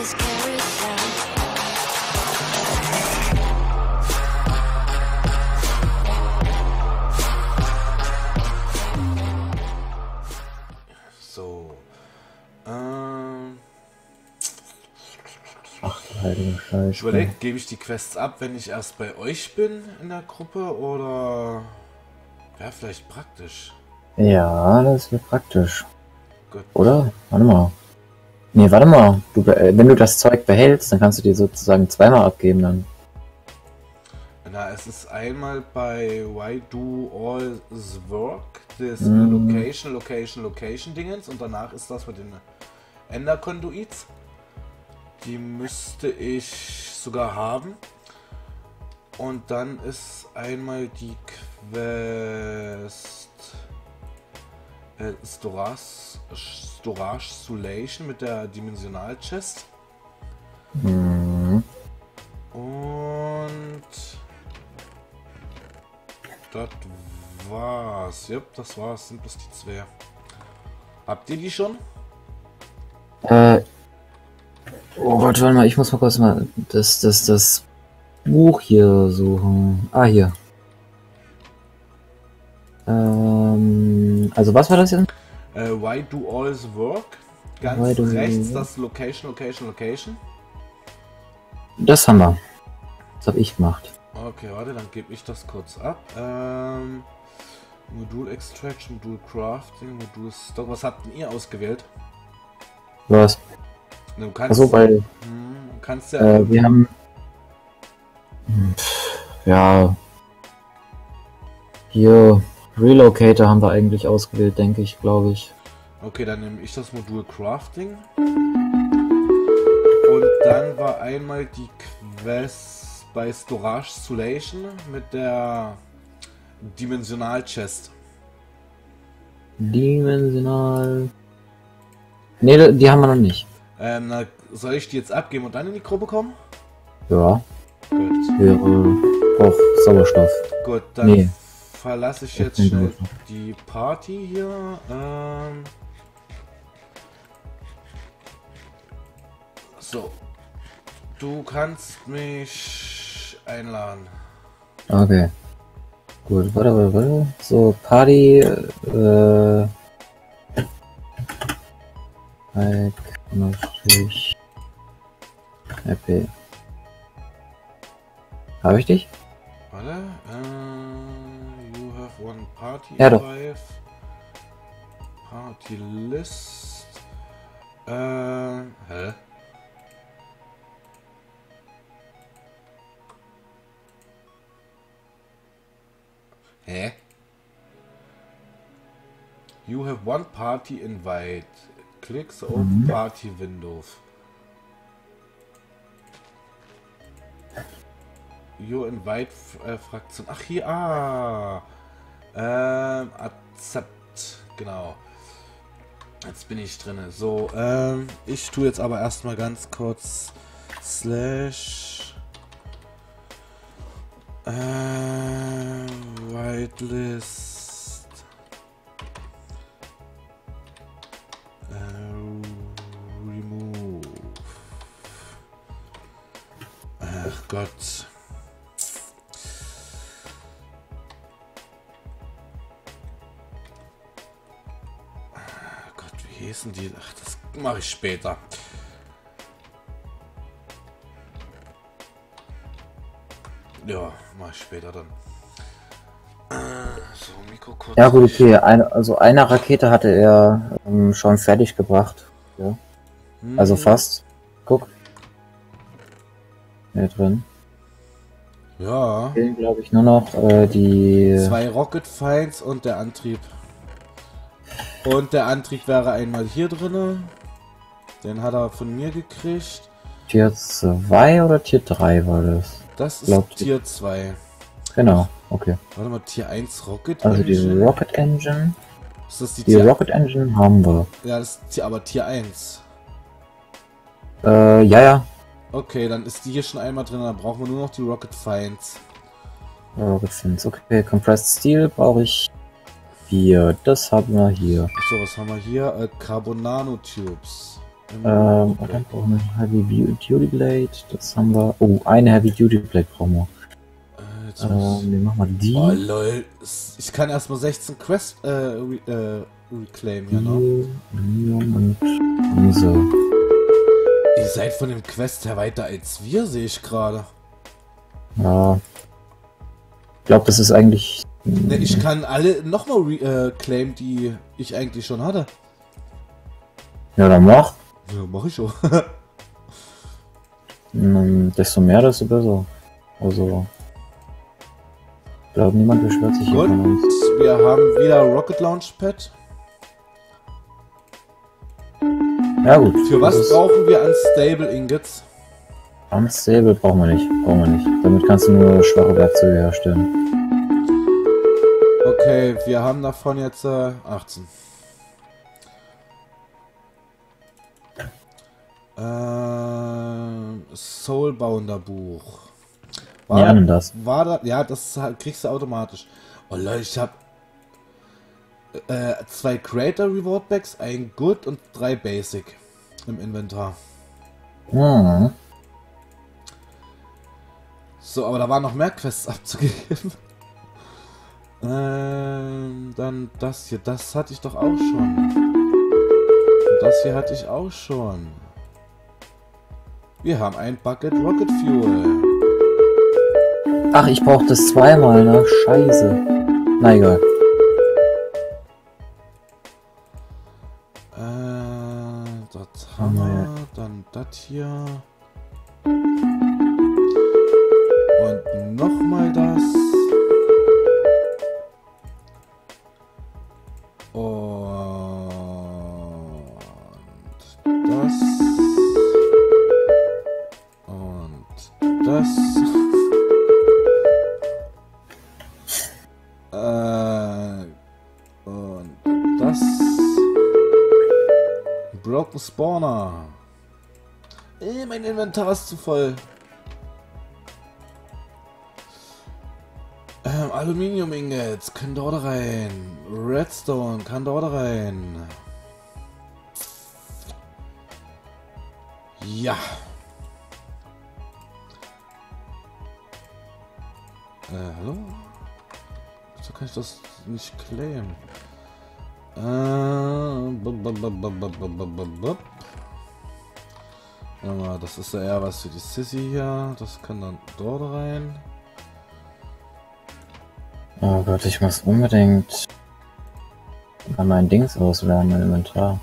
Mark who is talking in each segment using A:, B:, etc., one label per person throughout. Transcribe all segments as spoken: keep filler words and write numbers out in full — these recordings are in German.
A: So. Ähm.
B: Ach, du heilige Scheiße.
A: Ich überlege, gebe ich die Quests ab, wenn ich erst bei euch bin in der Gruppe oder wäre vielleicht praktisch.
B: Ja, das wäre praktisch.
A: Gut.
B: Oder? Warte mal. Nee, warte mal. Du, äh, wenn du das Zeug behältst, dann kannst du dir sozusagen zweimal abgeben dann.
A: Na, es ist einmal bei Why Do All This Work, das
B: Mm.
A: Location, Location, Location Dingens und danach ist das mit den Ender-Conduits. Die müsste ich sogar haben. Und dann ist einmal die Quest äh, Storage, Storage Solation mit der Dimensional Chest.
B: Mhm.
A: Und das war's. Jupp, das war's. Sind bloß die zwei. Habt ihr die schon?
B: Äh. Oh Gott, warte mal, ich muss mal kurz mal das, das, das Buch hier suchen. Ah, hier. Ähm, also was war das jetzt?
A: Äh, Why Do All This Work? Ganz
B: Why do
A: rechts
B: we-
A: das Location, Location, Location.
B: Das haben wir. Das habe ich gemacht.
A: Okay, warte, dann gebe ich das kurz ab. Ähm, Modul Extraction, Modul Crafting, Modul Stock. Was habt denn ihr ausgewählt?
B: Was?
A: Du kannst,
B: Also bei,
A: hm, du kannst ja.
B: äh, wir haben, Hm, pff, ja, hier Relocator haben wir eigentlich ausgewählt, denke ich, glaube ich.
A: Okay, dann nehme ich das Modul Crafting. Und dann war einmal die Quest bei Storage Solation mit der Dimensional Chest.
B: Dimensional. Ne, die haben wir noch nicht.
A: Ähm, na, soll ich die jetzt abgeben und dann in die Gruppe kommen?
B: Ja,
A: Gut.
B: wäre auch Sauerstoff.
A: Gut, dann
B: Nee.
A: verlasse ich
B: Das
A: jetzt
B: klingt
A: schnell
B: gut.
A: die Party hier. Ähm, so. Du kannst mich einladen.
B: Okay. Gut, warte, warte, warte. So, Party, äh, Like, Unterstrich, Happy. Habe ich dich?
A: Warte. Äh, you have one party
B: Ja, doch.
A: live. Party list. Äh, hä? Hä? You have one party invite. Click the open
B: Mhm.
A: party window. Your invite äh, Fraktion. Ach hier, ah. Ähm, accept. Genau. Jetzt bin ich drin. So, ähm, ich tue jetzt aber erstmal ganz kurz slash äh, whitelist äh, remove. Ach Gott. Wie hießen die? Ach, das mache ich später. Ja, mache ich später dann. Äh, so, Mikro kurz.
B: Ja gut, okay. Eine, also eine Rakete hatte er ähm, schon fertig gebracht. Ja.
A: Hm,
B: Also fast. Guck. Hier drin.
A: Ja.
B: Fehlen, glaube ich, nur noch äh, die...
A: Zwei Rocket Finds und der Antrieb. Und der Antrieb wäre einmal hier drinne. Den hat er von mir gekriegt.
B: Tier zwei oder Tier drei war das?
A: Das ist
B: Glaubt-
A: Tier zwei.
B: Genau, okay.
A: Warte mal, Tier eins Rocket
B: Also die
A: Engine?
B: Rocket Engine.
A: Ist das die
B: Die
A: Tier?
B: Rocket Engine haben wir.
A: Ja, das ist Tier, aber Tier eins.
B: Äh, ja, ja.
A: Okay, dann ist die hier schon einmal drin, dann brauchen wir nur noch die Rocket Finds.
B: Rocket Fins. Okay, Compressed Steel brauche ich hier. Das haben wir hier.
A: So, was haben wir hier? Äh, Carbon Nanotubes.
B: Ähm, und dann brauchen wir ein Heavy Duty Blade. Das haben wir. Oh, eine Heavy Duty Blade brauchen wir.
A: Äh, jetzt
B: Ähm,
A: muss...
B: den machen wir die.
A: Oh lol, ich kann erstmal sechzehn Quest äh, re äh, reclaimen, ja, ne?
B: Medium und diese.
A: Ihr seid von dem Quest her weiter als wir, sehe ich gerade.
B: Ja. Ich glaube, das ist eigentlich.
A: Ne, ich kann alle nochmal äh, claimen, die ich eigentlich schon hatte.
B: Ja, dann mach.
A: Ja, mach ich schon.
B: Ähm, desto mehr, desto besser. Also. Ich glaube, niemand beschwert sich hier
A: Gut,
B: von uns.
A: wir haben wieder Rocket Launchpad.
B: Ja gut.
A: Für was
B: das ist-
A: brauchen wir Unstable Ingots?
B: Unstable brauchen wir nicht. Brauchen wir nicht. Damit kannst du nur schwache Werkzeuge herstellen.
A: Okay, wir haben davon jetzt äh, achtzehn. Äh, Soulbounder Buch. War,
B: Ja, nimm das.
A: War da, ja, das halt- kriegst du automatisch. Oh Leute, ich hab äh, zwei Creator Reward Bags, ein Good und drei Basic im Inventar.
B: Hm.
A: So, aber da waren noch mehr Quests abzugeben. ähm, dann das hier, das hatte ich doch auch schon. Und das hier hatte ich auch schon. Wir haben ein Bucket Rocket Fuel.
B: Ach, ich brauche das zweimal, ne? Scheiße. Na egal.
A: Äh, das haben wir. Dann das hier. Und nochmal das. Und das. Und das. äh, und das. Broken Spawner. Ey, mein Inventar ist zu voll. Ähm, Aluminium Ingots können dort rein. Redstone kann dort rein. Ja. Äh, hallo? Wieso kann ich das nicht claimen? Äh, bub, bub, bub, bub, bub, bub, bub, bub. Ja, das ist ja eher was für die Sissy hier. Das kann dann dort rein.
B: Oh Gott, ich muss unbedingt mal mein Dings auslernen, mein Inventar.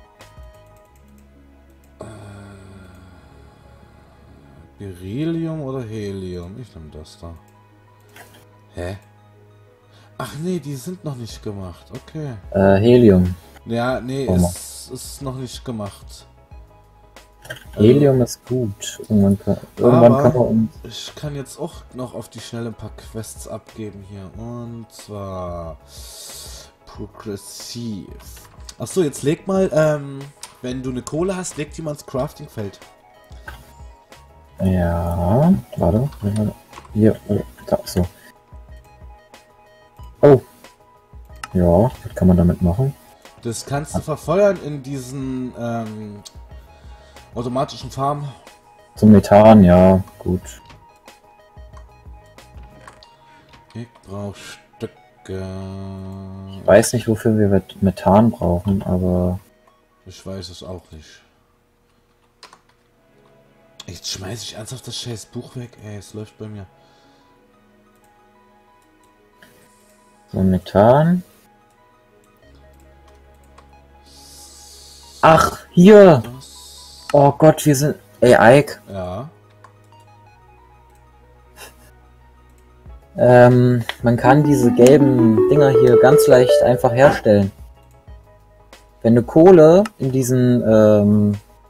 A: Beryllium oder Helium? Ich nehme das da. Hä? Ach nee, die sind noch nicht gemacht. Okay.
B: Äh, Helium.
A: Ja, nee,
B: Oh.
A: es ist noch nicht gemacht.
B: Helium ist gut. Irgendwann kann, irgendwann
A: Aber-
B: kann man uns.
A: Ich kann jetzt auch noch auf die Schnelle ein paar Quests abgeben hier. Und zwar Progressiv. Achso, jetzt leg mal, ähm, wenn du eine Kohle hast, leg die mal ins Crafting-Feld.
B: Ja, warte. Hier, oh, da, so. Oh. Ja, was kann man damit machen?
A: Das kannst du verfeuern in diesen ähm, automatischen Farmen.
B: Zum Methan, ja, gut.
A: Ich brauche Stücke.
B: Ich weiß nicht, wofür wir Met- Methan brauchen, aber
A: Ich weiß es auch nicht. Jetzt schmeiße ich ernsthaft das scheiß Buch weg. Ey, es läuft bei mir.
B: so Methan. Ach, hier!
A: Das.
B: Oh Gott, wir sind. Ey, Ike.
A: Ja.
B: Ähm, man kann diese gelben Dinger hier ganz leicht einfach herstellen. Wenn du Kohle in diesen, ähm,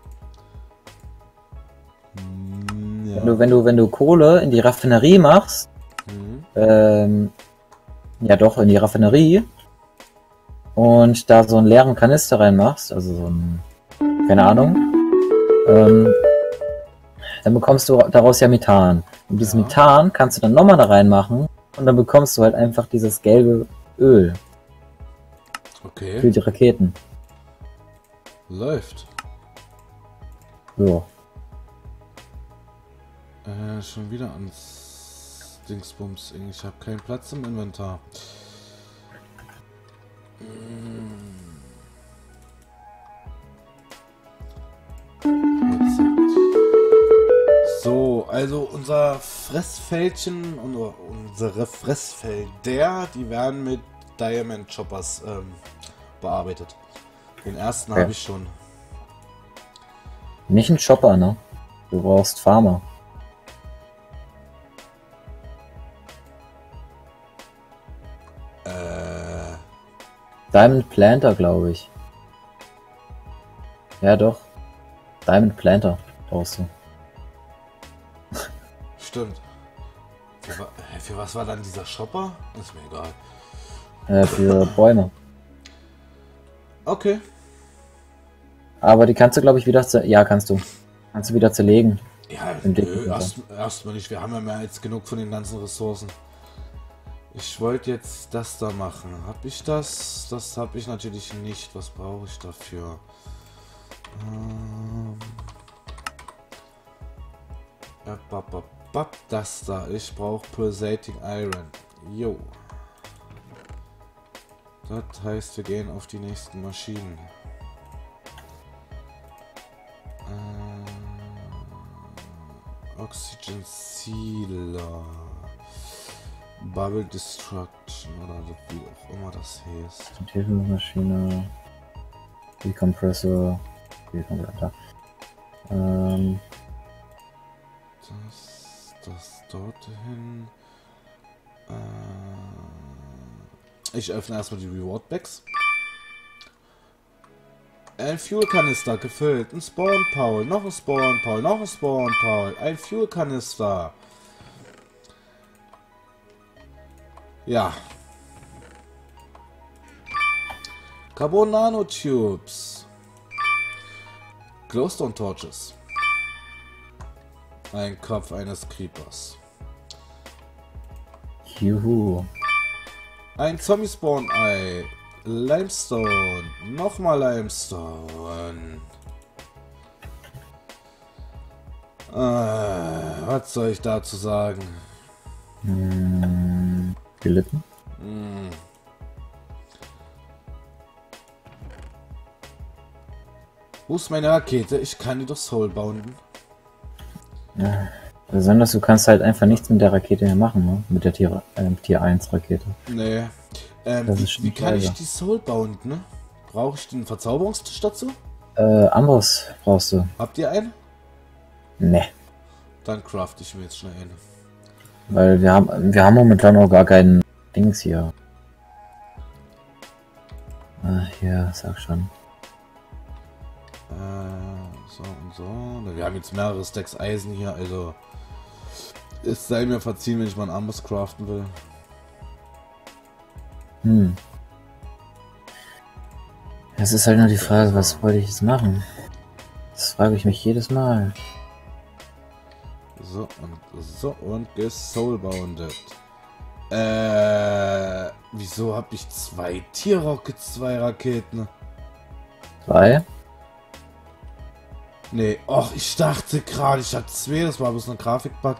A: Hm, ja.
B: wenn du, wenn du, wenn du Kohle in die Raffinerie machst,
A: Hm.
B: ähm, ja doch, in die Raffinerie und da so einen leeren Kanister reinmachst, also so ein, keine Ahnung, ähm, dann bekommst du daraus ja Methan. Und dieses
A: Ja.
B: Methan kannst du dann nochmal da reinmachen und dann bekommst du halt einfach dieses gelbe Öl für
A: Okay.
B: die Raketen.
A: Läuft.
B: Ja.
A: Äh, schon wieder ans Dingsbums. Ich habe keinen Platz im Inventar. So, also unser Fressfältchen und unsere Fressfelder, die werden mit Diamond Choppers ähm, bearbeitet. Den ersten
B: Okay.
A: habe ich schon.
B: Nicht ein Chopper, ne? Du brauchst Farmer.
A: Äh,
B: Diamond Planter, glaube ich. Ja, doch. Diamond Planter brauchst du.
A: stimmt. Für, wa- hä, für was war dann dieser Shopper? Ist mir egal.
B: Äh, für Bäume.
A: Okay.
B: Aber die kannst du, glaube ich, wieder... Zer ja, kannst du. Kannst du wieder zerlegen.
A: Ja,
B: Im
A: nö,
B: Dicken
A: erst, erstmal nicht. Wir haben ja mehr als genug von den ganzen Ressourcen. Ich wollte jetzt das da machen. Hab ich das? Das habe ich natürlich nicht. Was brauche ich dafür? Ähm, ja, bap, bap, bap, das da. Ich brauche Pulsating Iron. Jo. Das heißt, wir gehen auf die nächsten Maschinen. Äh, Oxygen Sealer. Bubble Destruction oder wie auch immer das heißt.
B: Maschine. Decompressor. Decompressor. Ähm,
A: Das, das dorthin. Äh, ich öffne erstmal die Reward Bags. Ein Fuel-Kanister gefüllt. Ein Spawn-Paul. Noch ein Spawn-Paul. Noch ein Spawn-Paul. Ein Fuel-Kanister. Ja. Carbon Nanotubes. Glowstone Torches. Ein Kopf eines Creepers.
B: Juhu.
A: Ein Zombie-Spawn-Ei. Limestone. Nochmal Limestone. Äh, was soll ich dazu sagen?
B: Hm, gelitten.
A: Hm. Wo ist meine Rakete? Ich kann die doch soulbounden.
B: Ja. Besonders du kannst halt einfach nichts mit der Rakete mehr machen, ne? Mit der Tier, äh, Tier eins Rakete.
A: Nee. Ähm,
B: Das
A: wie,
B: ist schon
A: wie kann ich
B: scheiße.
A: die soulbounden, ne? Brauche ich den Verzauberungstisch dazu?
B: Äh, Amboss brauchst du.
A: Habt ihr einen?
B: Ne.
A: Dann craft ich mir jetzt schnell einen.
B: Weil wir haben wir haben momentan noch gar keinen Dings hier. Ah, hier, sag schon.
A: Äh, so und so. Wir haben jetzt mehrere Stacks Eisen hier, also es sei mir verziehen, wenn ich mal einen Amboss craften will.
B: Hm. Es ist halt nur die Frage, was wollte ich jetzt machen? Das frage ich mich jedes Mal.
A: So und so und gesoulboundet. Äh, wieso habe ich zwei Tier-Rockets, zwei Raketen?
B: Zwei?
A: Nee, och, ich dachte gerade, ich hatte zwei, das war bloß ein Grafikbug.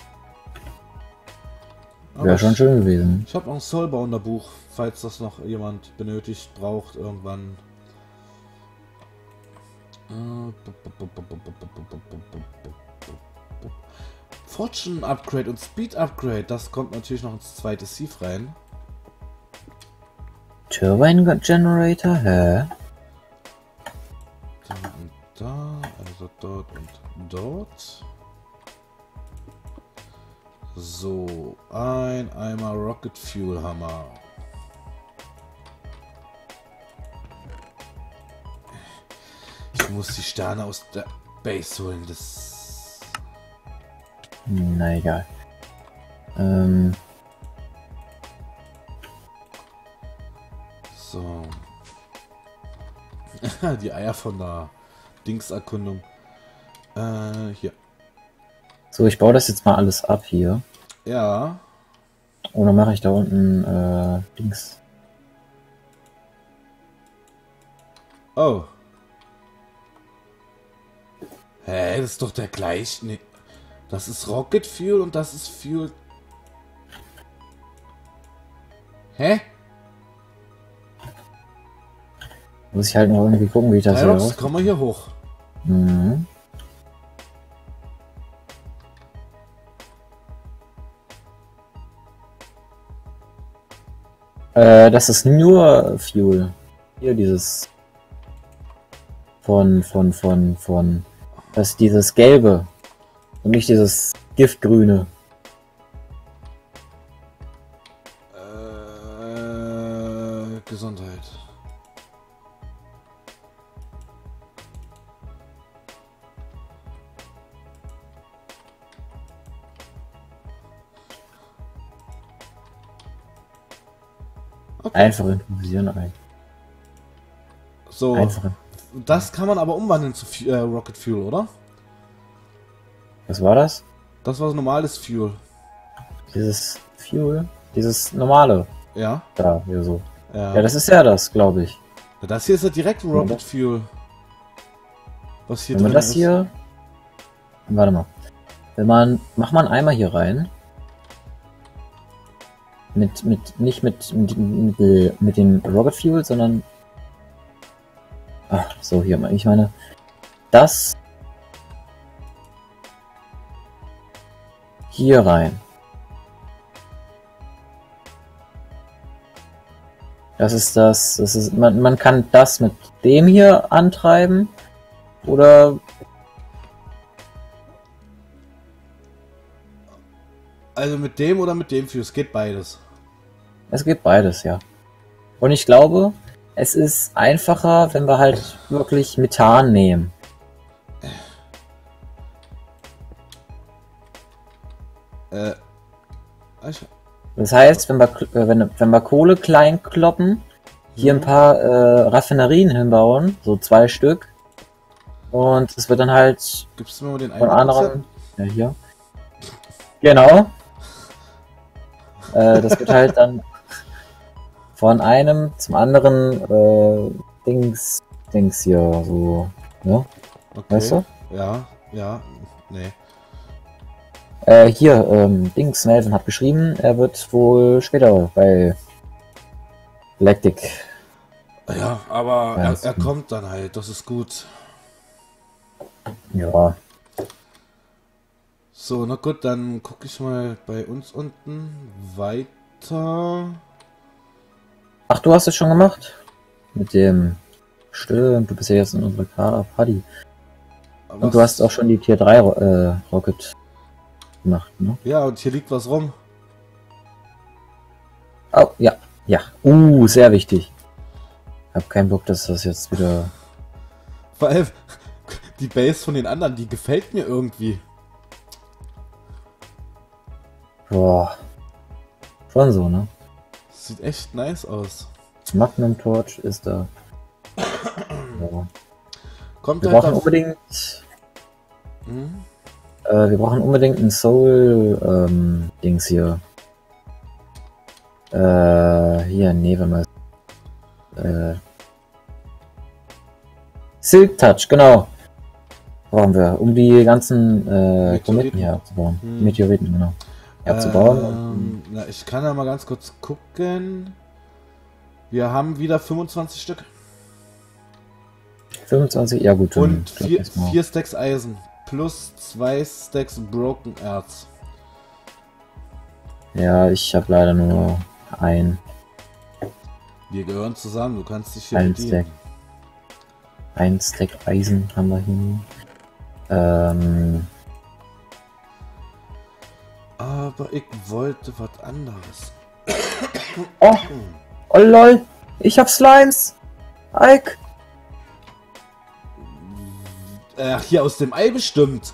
A: Aber
B: Wäre schon
A: ich,
B: schön gewesen.
A: ich habe noch ein Soulbounder Buch, falls das noch jemand benötigt, braucht irgendwann. Fortune Upgrade und Speed Upgrade, das kommt natürlich noch ins zweite Sieve rein.
B: Turbine Generator, hä?
A: Da und da, also dort und dort. So, ein Eimer Rocket Fuel Hammer. Ich muss die Sterne aus der Base holen, das...
B: Na egal. Ähm,
A: So. Die Eier von der Dingserkundung. Äh, hier.
B: so, ich baue das jetzt mal alles ab hier.
A: Ja.
B: Und dann mache ich da unten äh, Dings.
A: Oh. Hä, das ist doch der gleiche. Nee. Das ist Rocket Fuel und das ist Fuel. Hä?
B: Muss ich halt noch irgendwie gucken, wie ich das hier
A: Pyrox,
B: raus...
A: komm mal hier hoch.
B: Mhm. Äh, das ist nur Fuel. Hier dieses... Von, von, von, von... Das ist dieses Gelbe. Und nicht dieses Giftgrüne.
A: Äh, Gesundheit. Okay.
B: Einfach improvisieren eigentlich.
A: So,
B: Einfach.
A: das kann man aber umwandeln zu Fu- äh, Rocket Fuel, oder?
B: Was war das?
A: Das war normales Fuel.
B: Dieses Fuel? Dieses normale.
A: Ja.
B: Da, hier so.
A: Ja.
B: Ja, das ist ja das, glaube ich.
A: Das hier ist ja direkt Rocket
B: Ja,
A: Fuel. Was hier
B: Wenn man
A: drin
B: das
A: ist.
B: hier... Warte mal. Wenn man... Mach mal einen Eimer hier rein. Mit, mit, nicht mit, mit, mit, mit dem Rocket Fuel, sondern... Ach, so, hier, ich meine... Das... Hier rein. Das ist das... das ist, man, man kann das mit dem hier antreiben. Oder...
A: Also mit dem oder mit dem Fuel? Es geht beides.
B: Es geht beides, ja. Und ich glaube, es ist einfacher, wenn wir halt wirklich Methan nehmen.
A: Äh. Ich,
B: Das heißt, wenn wir, äh, wenn, wenn wir Kohle klein kloppen, hier
A: Mhm.
B: ein paar äh, Raffinerien hinbauen, so zwei Stück. Und es wird dann halt
A: gibst du mir mal den
B: von
A: einen
B: anderen... Ja, hier. Genau. Äh, das wird halt dann von einem zum anderen äh, Dings, Dings hier so, ne?
A: Okay.
B: Weißt du?
A: Ja, ja, nee.
B: Äh, hier, ähm, Dings, Melvin hat geschrieben, er wird wohl später bei Galactic.
A: Ja, aber
B: Ja,
A: er,
B: ist
A: er
B: gut.
A: kommt dann halt, das ist gut.
B: Ja.
A: So, na gut, dann gucke ich mal bei uns unten weiter.
B: Ach, du hast es schon gemacht? Mit dem... Stimmt, du bist ja jetzt in unserer Kader Party. Und du
A: Was-
B: hast auch schon die Tier drei äh, Rocket gemacht, ne?
A: Ja, und hier liegt was rum.
B: Oh, ja, ja. Uh, sehr wichtig. Hab keinen Bock, dass das jetzt wieder...
A: Vor allem, die Base von den anderen, die gefällt mir irgendwie.
B: Boah. Schon so, ne?
A: Sieht echt nice aus.
B: Magnum Torch ist da. Ja.
A: Kommt
B: Wir
A: halt
B: brauchen
A: auf...
B: unbedingt...
A: Hm?
B: Äh, wir brauchen unbedingt ein Soul-Dings hier. Äh, hier, nee, wenn man... Äh, Silk Touch, genau. Brauchen wir, um die ganzen äh,
A: Meteoriten.
B: Kometen hier abzubauen.
A: Hm.
B: Meteoriten, genau. Abzubauen.
A: Ähm, na, ich kann ja mal ganz kurz gucken. Wir haben wieder fünfundzwanzig Stück.
B: fünfundzwanzig, ja gut. dann
A: Und
B: glaub
A: vier,
B: ich mal.
A: vier Stacks Eisen. Plus zwei Stacks Broken Erz.
B: Ja, ich habe leider nur ein,
A: Wir gehören zusammen, du kannst dich hier
B: ein
A: bedienen.
B: Stack. Ein Stack Eisen haben wir hier. Ähm,
A: Aber ich wollte was anderes.
B: oh, oh lol, ich hab Slimes. Ike.
A: Ach, hier aus dem Ei bestimmt.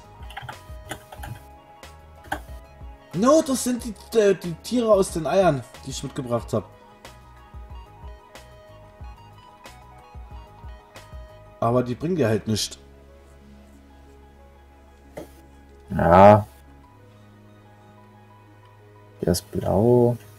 A: No, das sind die, äh, die Tiere aus den Eiern, die ich mitgebracht habe. Aber die bringen dir halt nichts.
B: Ja. Der ist blau.